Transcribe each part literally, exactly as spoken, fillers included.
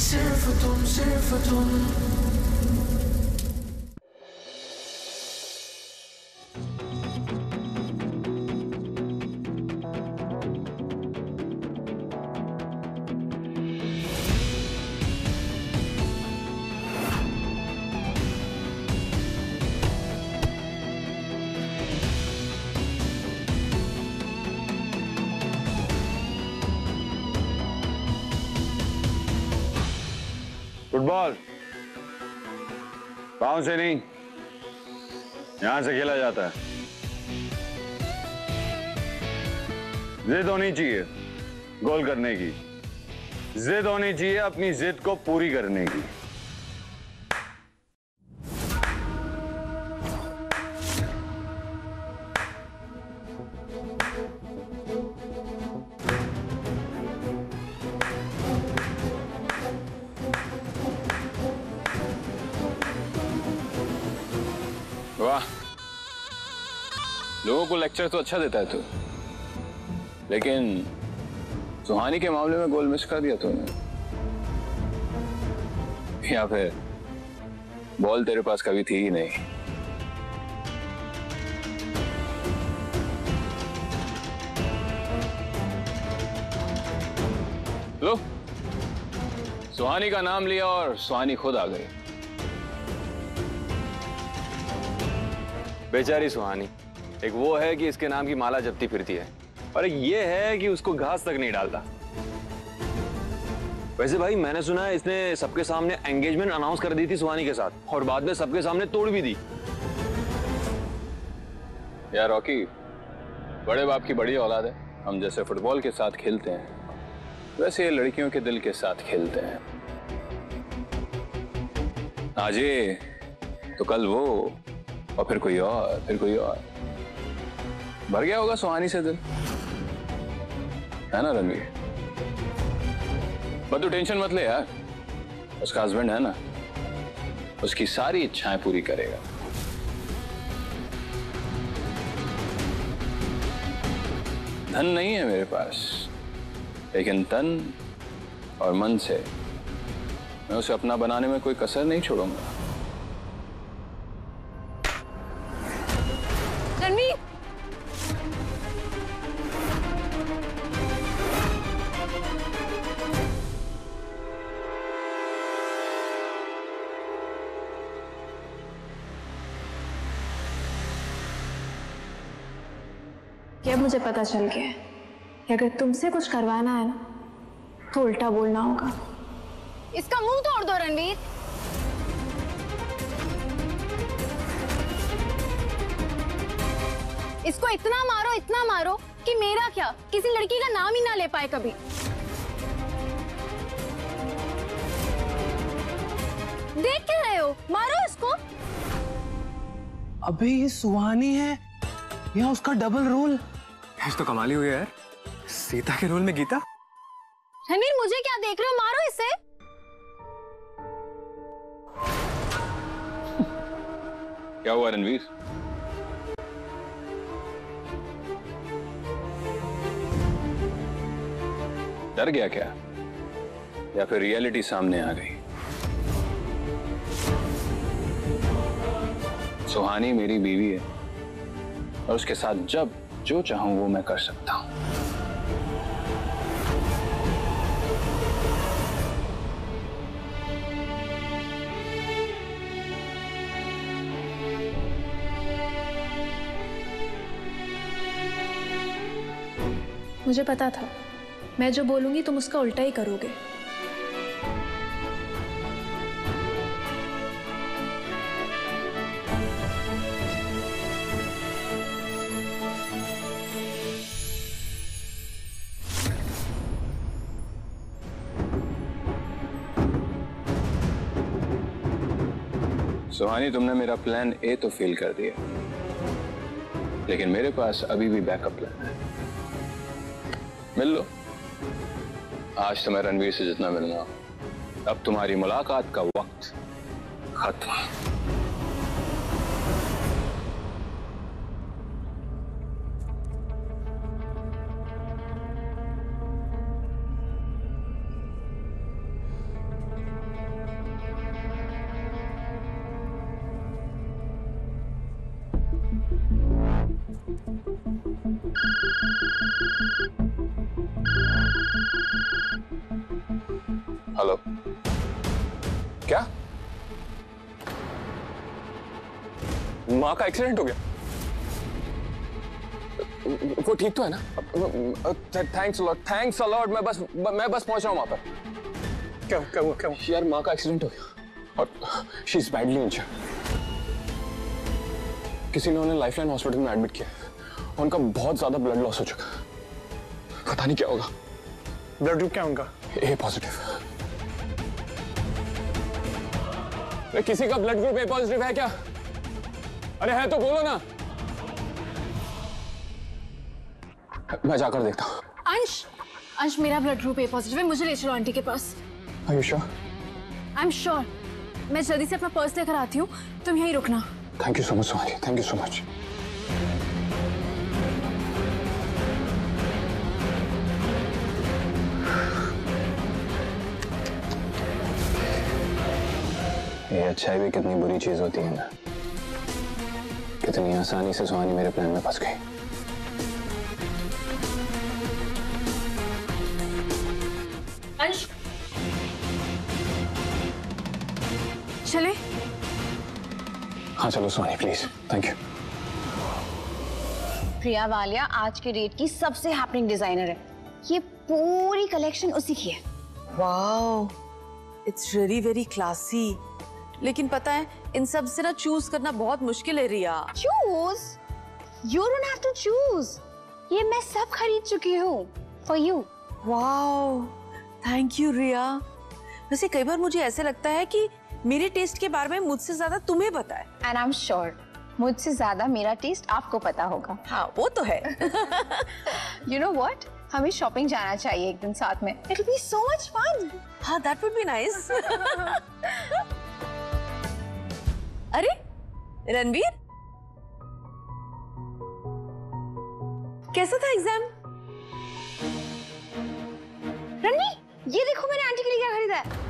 सिर्फ तुम सिर्फ तुम। फुटबॉल पांव से नहीं, यहां से खेला जाता है। जिद होनी चाहिए गोल करने की, जिद होनी चाहिए अपनी जिद को पूरी करने की। वाह, लोगों को लेक्चर तो अच्छा देता है तू, लेकिन सुहानी के मामले में गोल मिस कर दिया तूने। या फिर बॉल तेरे पास कभी थी ही नहीं। लो, सुहानी का नाम लिया और सुहानी खुद आ गई। बेचारी सुहानी, एक वो है कि इसके नाम की माला जपती फिरती है, और एक ये है कि उसको घास तक नहीं डालता। वैसे भाई, मैंने सुना है इसने सबके सामने एंगेजमेंट अनाउंस कर दी थी सुहानी के साथ, और बाद में सबके सामने तोड़ भी दी। यार रॉकी, बड़े बाप की बड़ी औलाद है। हम जैसे फुटबॉल के साथ खेलते हैं, वैसे ये लड़कियों के दिल के साथ खेलते हैं। आज ये तो कल वो, और फिर कोई और, फिर कोई और। भर गया होगा सुहानी से दिल, है ना रणवीर? बट तू टेंशन मत ले यार, उसका हस्बैंड है ना, उसकी सारी इच्छाएं पूरी करेगा। धन नहीं है मेरे पास, लेकिन तन और मन से मैं उसे अपना बनाने में कोई कसर नहीं छोड़ूंगा। रणवीर, ये मुझे पता चल गया है कि अगर तुमसे कुछ करवाना है ना, तो उल्टा बोलना होगा। इसका मुंह तोड़ दो रणवीर। इसको इतना मारो, इतना मारो कि मेरा क्या, किसी लड़की का नाम ही ना ले पाए कभी। देख क्या रहे हो, मारो इसको। अबे ये सुहानी है या उसका डबल रोल? आज तो कमाल ही हो गया यार, सीता के रोल में गीता। रणवीर, मुझे क्या देख रहे हो, मारो इसे। क्या हुआ रणवीर? डर गया क्या, या फिर रियलिटी सामने आ गई? सुहानी मेरी बीवी है, और उसके साथ जब जो चाहूं वो मैं कर सकता हूं। मुझे पता था, मैं जो बोलूंगी तुम उसका उल्टा ही करोगे। सुहानी, तुमने मेरा प्लान ए तो फेल कर दिया, लेकिन मेरे पास अभी भी बैकअप प्लान है। मिल लो। आज तो मैं रणवीर से जितना मिलूंगा, अब तुम्हारी मुलाकात का वक्त खत्म। हेलो, क्या माँ का एक्सीडेंट हो गया? वो ठीक तो है ना? Thanks a lot, thanks a lot. मैं बस मैं बस पहुंच रहा हूं वहां पर। क्या क्या हुआ क्या हुआ? यार माँ का एक्सीडेंट हो गया और शी इज बैडली इंजर्ड। किसी ने उन्हें लाइफलाइन हॉस्पिटल में एडमिट किया। उनका बहुत ज्यादा ब्लड लॉस हो चुका, पता नहीं क्या होगा। ब्लड ग्रुप क्या उनका? A positive. किसी का ब्लड ग्रुप ए पॉजिटिव है क्या? अरे है तो बोलो ना। मैं जाकर देखता हूँ। अंश, अंश मेरा ब्लड ग्रुप ए पॉजिटिव है, मुझे ले चलो आंटी के पास। Are you sure? I'm sure. मैं जल्दी से अपना पर्स लेकर आती हूँ, तुम यहीं रुकना। Thank you so much Somali, thank you so much. ये अच्छाई भी कितनी बुरी चीज होती है ना। कितनी आसानी से सुहानी मेरे प्लान में फंस गई। अंश, चले? हाँ चलो Suhani please, thank you. Priya Walia आज के डेट की सबसे हैपनिंग डिजाइनर है। ये पूरी कलेक्शन उसी की है। Wow, it's really very classy. लेकिन पता है इन सब से ना चूज करना बहुत मुश्किल है Riya. Choose? You don't have to choose. ये मैं सब खरीद चुकी हूँ for you. Wow, thank you Riya. वैसे कई बार मुझे ऐसे लगता है कि मेरे टेस्ट के बारे में मुझसे ज्यादा तुम्हें पता है। एंड आई एम श्योर मुझसे ज्यादा मेरा टेस्ट आपको पता होगा। हाँ वो तो है। यू नो व्हाट, हमें शॉपिंग जाना चाहिए एक दिन साथ में। It will be so much fun. हाँ दैट वुड बी नाइस। अरे रणवीर, कैसा था एग्जाम? रणवीर, ये देखो मैंने आंटी के लिए क्या खरीदा है।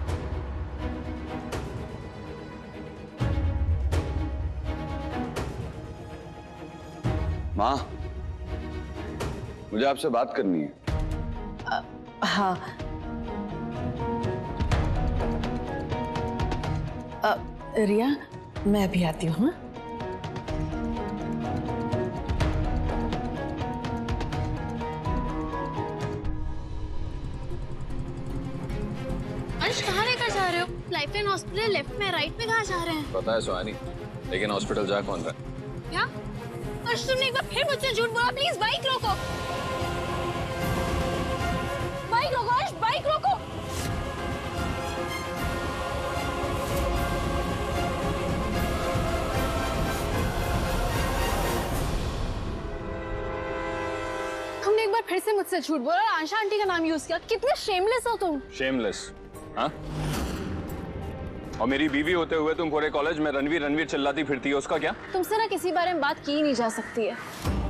माँ, मुझे आपसे बात करनी है। आ, हाँ आ, रिया, मैं अभी आती हूँ। हाँ? अंश, कहाँ लेकर जा रहे हो? लाइफलाइन हॉस्पिटल लेफ्ट में, राइट में कहाँ जा रहे हैं? पता है सुहानी, लेकिन हॉस्पिटल जा कौन रहा है? क्या? अंश, तुमने एक बार फिर मुझसे झूठ बोला। प्लीज बाइक रोको, बाइक रोको अंश, बाइक रोको। तुमने एक बार फिर से मुझसे झूठ बोला और आशा आंटी का नाम यूज किया। कितने शेमलेस हो तुम। शेमलेस? हाँ? और मेरी बीवी होते हुए तुम पूरे कॉलेज में रणवीर रणवीर चिल्लाती फिरती है, उसका क्या? तुमसे ना किसी बारे में बात की ही नहीं जा सकती है।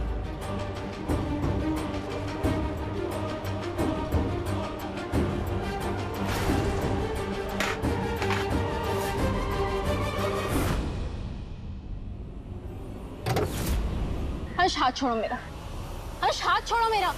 हर्ष, हाथ छोड़ो मेरा। हर्ष, हाथ छोड़ो मेरा।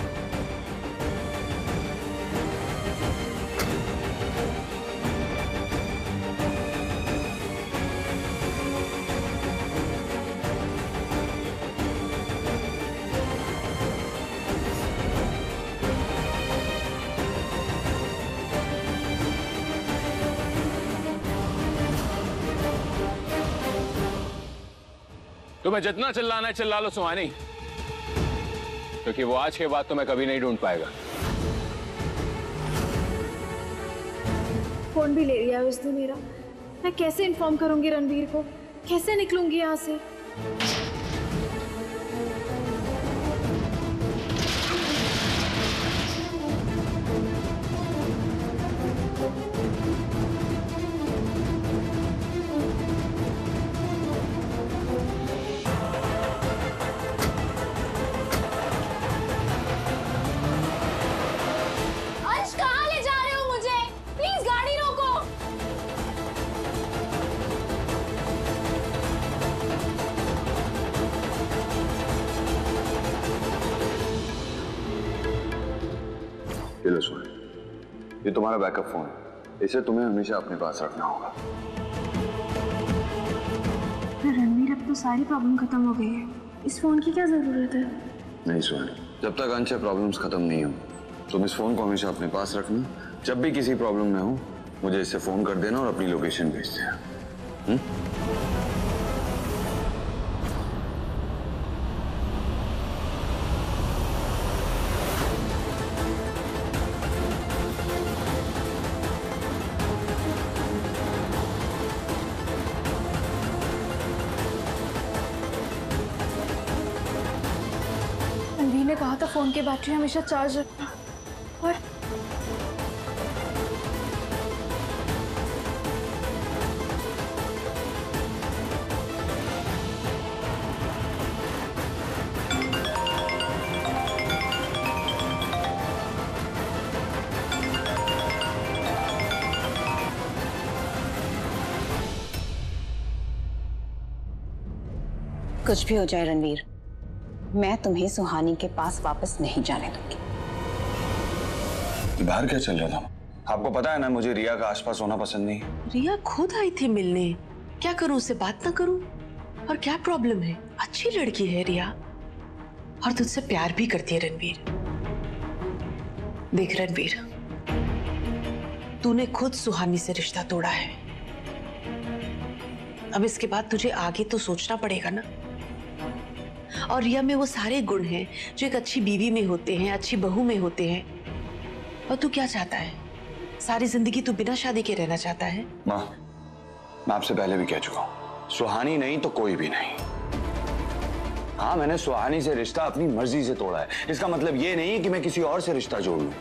तुम्हें जितना चिल्लाना है चिल्ला लो सुहानी, क्योंकि वो आज के बाद तुम्हें कभी नहीं ढूंढ पाएगा। फोन भी ले लिया है उसने मेरा। मैं कैसे इन्फॉर्म करूंगी रणवीर को? कैसे निकलूंगी यहाँ से? ये लो सुहानी, ये तुम्हारा बैकअप फोन है, इसे तुम्हें हमेशा अपने पास रखना होगा। रणवीर, अब तो सारी प्रॉब्लम खत्म हो गई है, इस फोन की क्या जरूरत है? नहीं सुहानी, जब तक अंश प्रॉब्लम्स खत्म नहीं हो तुम इस फोन को हमेशा अपने पास रखना। जब भी किसी प्रॉब्लम में हो मुझे इससे फोन कर देना और अपनी लोकेशन भेज देना। हुँ? रणवीर ने कहा था फोन की बैटरी हमेशा चार्ज रखना, और कुछ भी हो जाए रणवीर, मैं तुम्हें सुहानी के पास वापस नहीं जाने दूंगी। बाहर क्या चल रहा था? आपको पता है ना मुझे रिया का आसपास होना पसंद नहीं है। रिया खुद आई थी मिलने, क्या करूं, उससे बात ना करूं? और क्या प्रॉब्लम है? अच्छी लड़की है रिया और तुझसे प्यार भी करती है रणवीर। देख रणवीर, तूने खुद सुहानी से रिश्ता तोड़ा है, अब इसके बाद तुझे आगे तो सोचना पड़ेगा ना। और रिया में वो सारे गुण हैं जो एक अच्छी बीवी में होते हैं, अच्छी बहू में होते हैं। और तू क्या चाहता है? सारी जिंदगी तू बिना शादी के रहना चाहता है? माँ, मैं आपसे पहले भी कह चुका हूँ, सुहानी नहीं तो कोई भी नहीं। हाँ, मैंने सुहानी से रिश्ता अपनी मर्जी से तोड़ा है, इसका मतलब ये नहीं कि मैं किसी और से रिश्ता जोड़ लूं।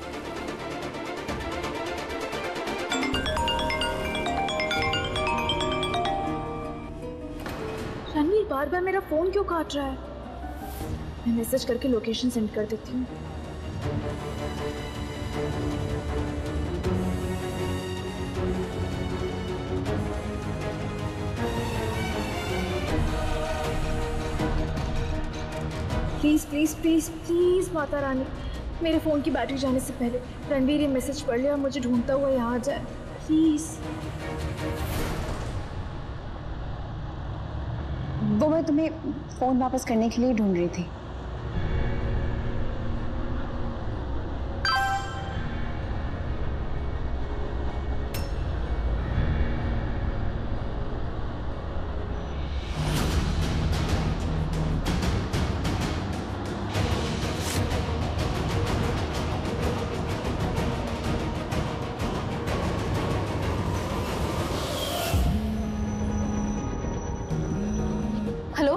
रणवीर बार बार मेरा फोन क्यों काट रहा है? मैं मैसेज करके लोकेशन सेंड कर देती हूँ। Please please please please Mata Rani, मेरे फोन की बैटरी जाने से पहले रणवीर ये मैसेज पढ़ ले और मुझे ढूंढता हुआ यहाँ आ जाए, प्लीज। वो मैं तुम्हें फोन वापस करने के लिए ढूंढ रही थी। हेलो?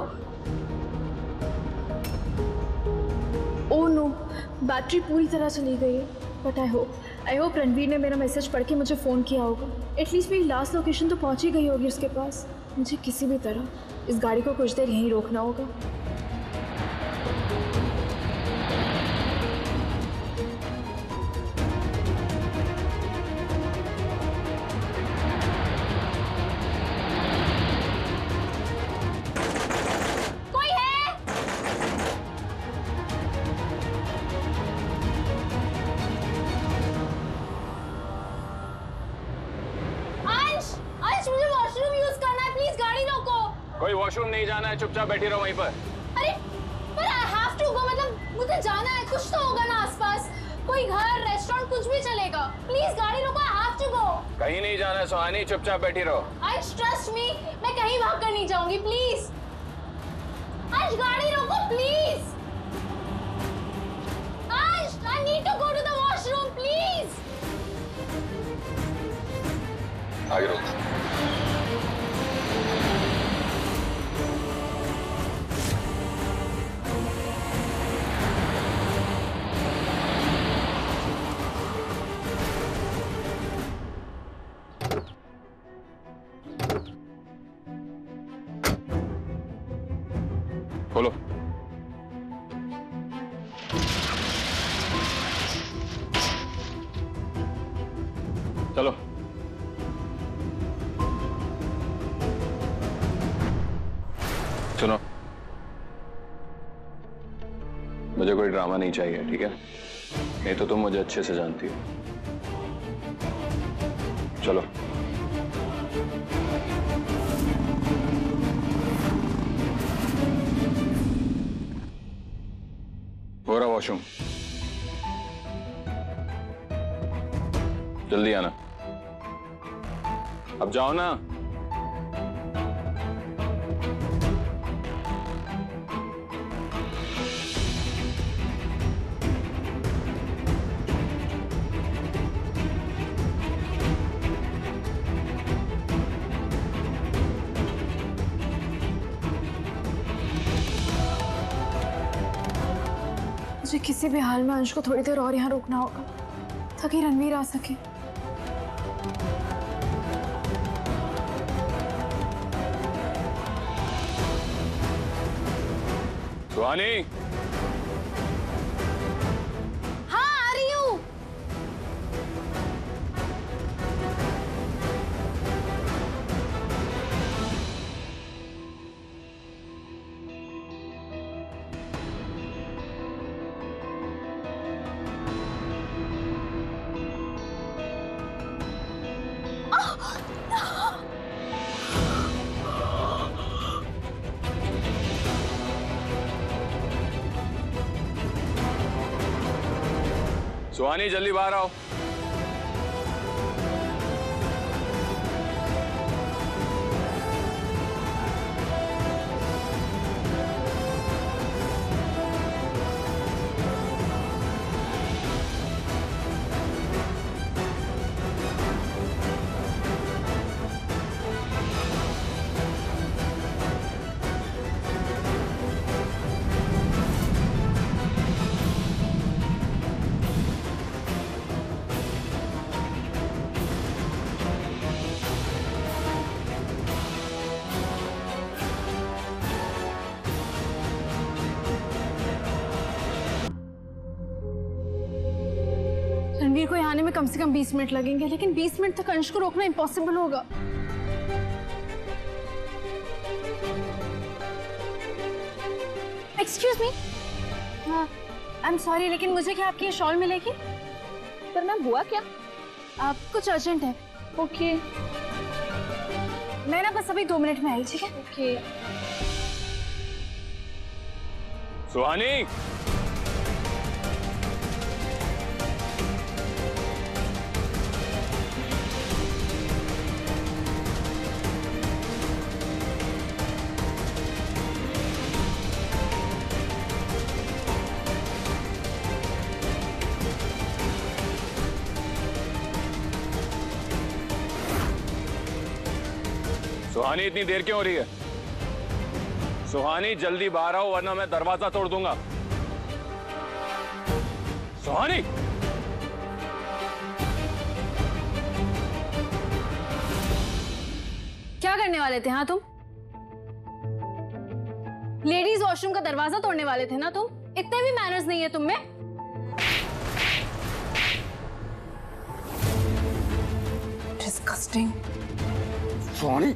ओह नो, बैटरी पूरी तरह चली गई है। But I hope I hope Ranveer ने मेरा मैसेज पढ़ के मुझे फ़ोन किया होगा। एटलीस्ट मेरी लास्ट लोकेशन तो पहुंच ही गई होगी उसके पास। मुझे किसी भी तरह इस गाड़ी को कुछ देर यहीं रोकना होगा। कोई वॉशरूम नहीं जाना है, चुपचाप बैठी रहो वहीं पर। अरे पर I have to go, मतलब मुझे जाना है, कुछ तो होगा ना आसपास, कोई घर, रेस्टोरेंट, कुछ भी चलेगा। प्लीज गाड़ी रोको, I have to go। कहीं नहीं जाना है सुहानी, चुपचाप बैठी रहो। आज ट्रस्ट मी, मैं कहीं भाग कर नहीं जाऊंगी, प्लीज। आज गाड़ी रोको प्लीज। आज I need to go to the washroom, please। आगे रोको। खोलो। चलो। सुनो, मुझे कोई ड्रामा नहीं चाहिए, ठीक है? नहीं तो तुम मुझे अच्छे से जानती हो। चलो। हो रहा वॉशरूम, जल्दी आना। अब जाओ ना। मुझे किसी भी हाल में अंश को थोड़ी देर और यहाँ रोकना होगा ताकि रणवीर आ सके। सुहानी, हाँ आ रही हूँ। सुहानी जल्दी बाहर आओ। रणवीर को यहाँ आने में कम से कम बीस मिनट लगेंगे, लेकिन बीस मिनट तक अंश को रोकना इम्पॉसिबल होगा। Excuse me, I am sorry, लेकिन मुझे क्या आपकी ये शॉल मिलेगी? पर मैम हुआ क्या? आप कुछ अर्जेंट है। ओके मैं ना बस अभी दो मिनट में आई, ठीक है? ओके। सुहानी, सुहानी इतनी देर क्यों हो रही है? सुहानी जल्दी बाहर आओ वरना मैं दरवाजा तोड़ दूंगा। सुहानी, क्या करने वाले थे हाँ तुम? लेडीज वॉशरूम का दरवाजा तोड़ने वाले थे ना तुम? इतने भी मैनर्स नहीं है तुम में? डिस्गस्टिंग। सुहानी,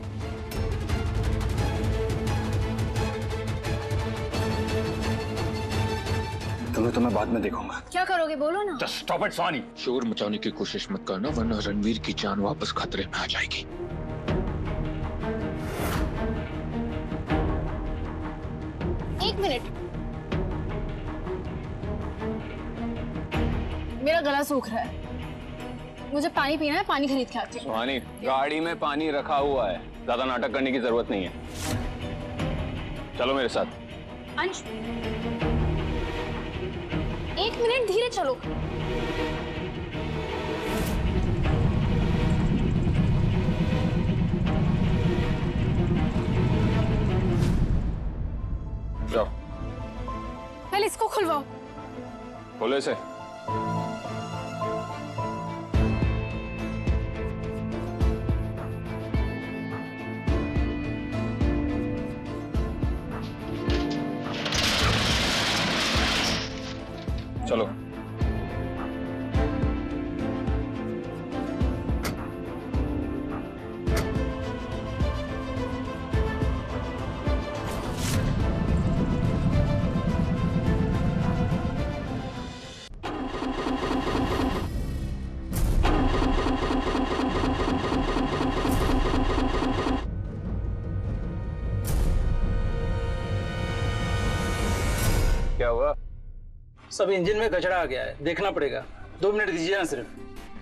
तुम्हें तो मैं बाद में देखूंगा। क्या करोगे बोलो ना। Just stop it, सुहानी। शोर मचाने की कोशिश मत करना वरना रणवीर की जान वापस खतरे में आ जाएगी। एक मिनट, मेरा गला सूख रहा है, मुझे पानी पीना है, पानी खरीद के आती हूँ। सुहानी गाड़ी में पानी रखा हुआ है, ज्यादा नाटक करने की जरूरत नहीं है। चलो मेरे साथ। अंश एक मिनट, धीरे चलो। जाओ। पहले इसको खुलवाओ। खोले से। चलो। सब इंजन में कचरा आ गया है, देखना पड़ेगा। दो मिनट दीजिए ना सिर्फ।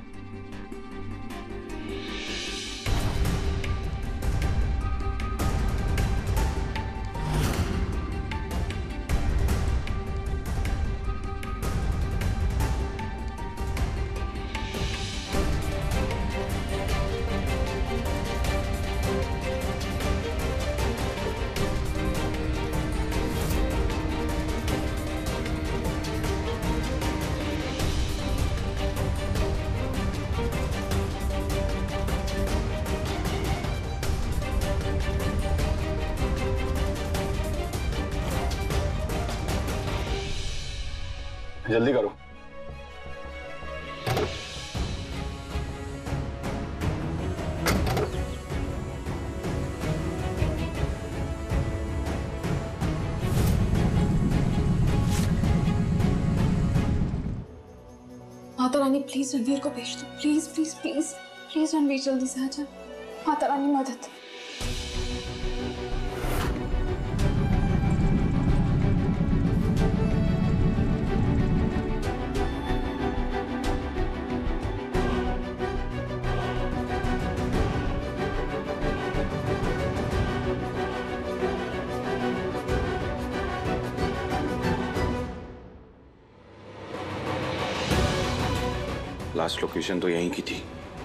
जल्दी करो। माता रानी प्लीज रणवीर को भेज दो, please please please please Ranveer जल्दी से आ जा। माता रानी मदद। लास्ट लोकेशन तो यहीं की थी।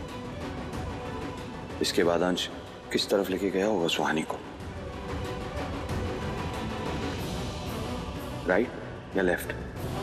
इसके बाद अंश किस तरफ लेके गया होगा सुहानी को? राइट या लेफ्ट?